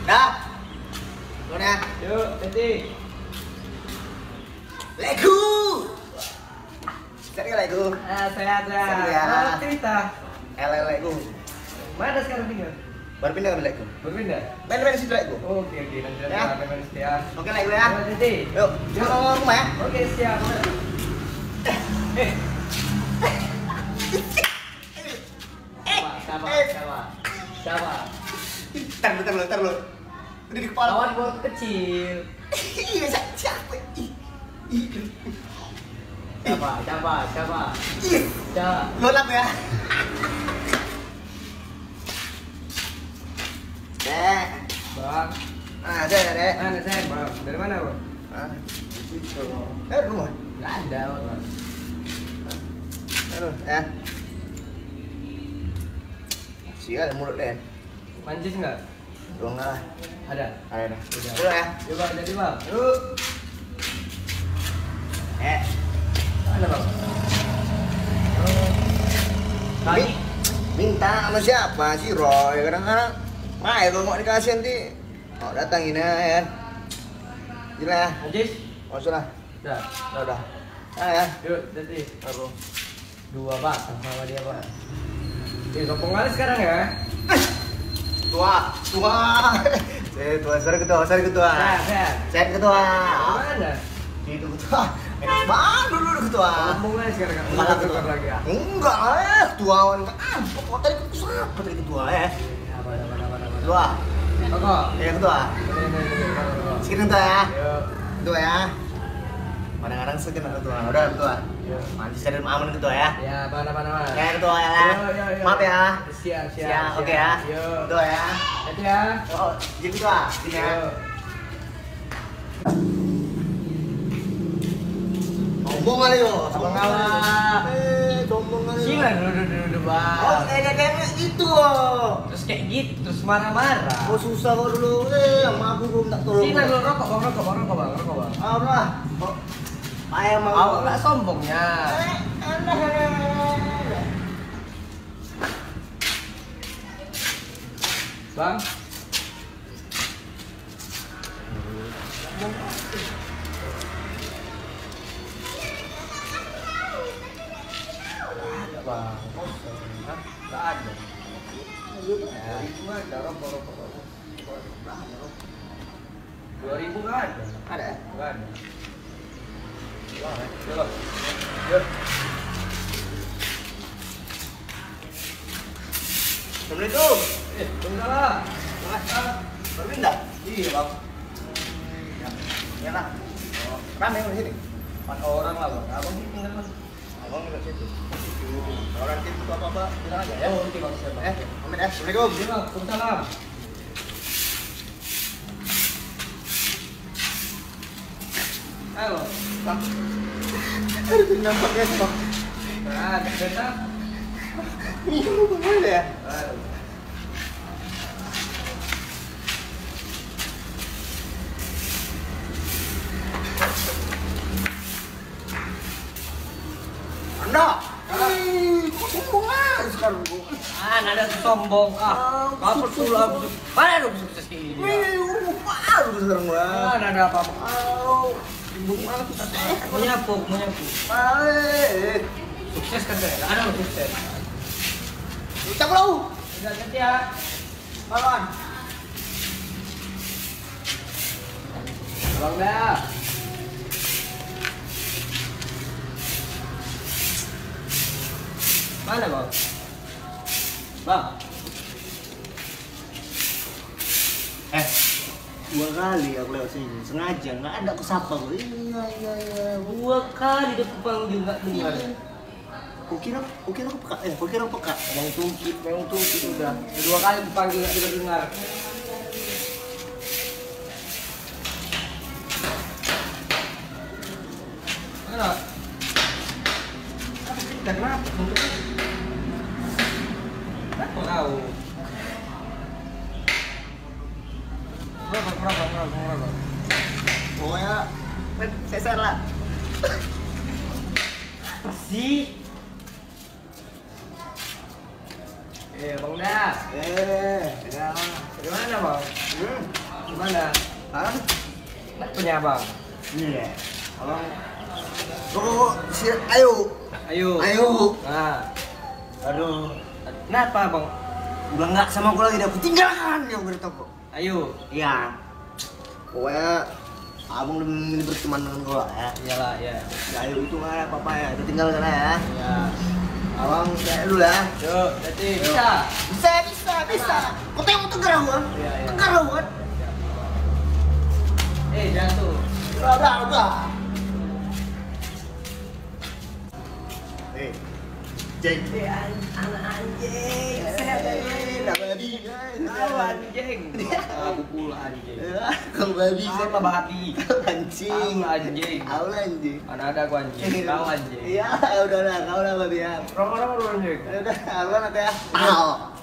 Dah. Luôn nè. Yuk, jadi. Lego. Sehat Lego. Sehat ya. Cerita. Lego. Mana sekarang tinggal? Baru pindah ke Lego. Berpindah. Main situ Lego. Oke, nanti Ya. main setia. Oke Lego ya. Jadi. Yuk, yuk ke rumah ya. Oke, siap. Siapa? Bentar lu. Udah di kepala. Lawan gua kecil. Iya, siapa? Siapa? Lo lap ya. Dek. Bang. Dek. Mana saya, Bang? Dari mana, Bang? Rumah. Enggak ada, Bang. Aduh, ya. Sial mulut deh. Mancis enggak? Gua enggak lah. Ada. Ada dah. Udah. Dulu ya. Yuk, Bang, jadi, Bang. Yuk. Mana, Bang? Tadi Minta sama siapa? Si Roy. Kadang-kadang main kalau mau dikasih nanti. Oh, datangin ya. Gila ya. Mancis? Oh, sudah. Udah. Udah. Ya. Yuk, jadi. Taruh. 2 batang sama dia, Bang. Sombong kali sekarang ya. Tua. Sorry ketua. Sehat. Ketua. Mana? Itu ketua. Enak banget dulu ketua. Sombong kali sekarang. Enggak ketua lagi ya. Enggak ketua. Pokok tadi ketua ya. Apa. Ketua. Kok? Ya ketua. Ini. Sekian ketua ya. Yuk. Ketua ya. Kadang-kadang sekian ketua. Udah ketua. Mancis dan aman ketua ya. Ya, mana. Ya ketua ya. Yo. Maaf ya. Siap. Oke ya. Yuk. Ketua ya. Hati ya. Oh, jadi ketua. Sini ya. Yuk. Sombong kali yo. Sombong kali. Sombong kali. Sini dulu, Bang. Oh, kayak gitu loh. Terus kayak gitu, terus marah-marah. Oh, susah kok dulu. Sama aku belum tak tolong. Sini dulu rokok, Bang. Ah, udah. Oh, ayam mau. Awak nggak sombongnya. Bang. Ada, Bang. Hah? Nggak ada. Ya, itu ada rokok. 2000 nggak ada. Ada. Nggak ada. Yuk. Assalamualaikum. Tunggulah. Berpindah? Iya, Bang. Ya lah. Rame di sini. 4 orang lah, Bang. Abang ini tinggal Mas. Abang di situ. Orang tim itu apa-apa bilang aja ya. Oh, oke, Bang. Siap, Bang. Amin ya. Assalamualaikum. Iya, Bang. Waalaikumsalam. Ayo, Bang. Aduh, nampaknya Bang. Nah, kita. Iya, Bang ya. Ayo. Anda. Kok sombong aja sekarang, Bu? Nggak ada sombong. Kapal dulu aku. Mana dong sukses ini? Baru sekarang, Bang. Ada apa-apa. Menyapu. Baik. Sukses kan saya? Nggak ada lo sukses. Ucap lu. Udah ganti ya. Kawan. Bang dah. Mana, Bang? Bang. 2 kali aku lewat sini, sengaja nggak ada aku sapa gue. Iya. 2 kali dia panggil nggak dengar. Kukira aku peka. Kukira peka. Memang tungkit udah. 2 kali dipanggil nggak dengar. Mana? Kenapa? Aku tahu. Berapa? Pokoknya seser lah. Si. Bang dah. Ya. Gimana bang? Gimana? Hah? Punya bang? Iya. Abang. Oh, ayo. Ayo. Ayo. Nah, Aduh. kenapa bang? Udah nggak sama aku lagi, aku tinggalkan yang bertemu. Ayo. Iya. Pokoknya abang udah berteman dengan gua ya. Iyalah ya. Ya, ayo itu nggak ada apa-apa ya, kita tinggal sana ya. Ya. Abang saya dulu ya. Yuk, jadi bisa. Bisa. Kau tengok tegar gua. Iya, iya. Tegar gua. Jatuh. Udah. Jeng. Anak anjing. Sehat babi. anjing. Aku pula anjing. Kau babi. Apa babi? Anjing. Anjing. Kau anjing. Mana ada aku anjing. Kau anjing. Iya, udahlah, kau lah babi ya. Rokok-rokok lu anjing. Udah, abang nanti ya.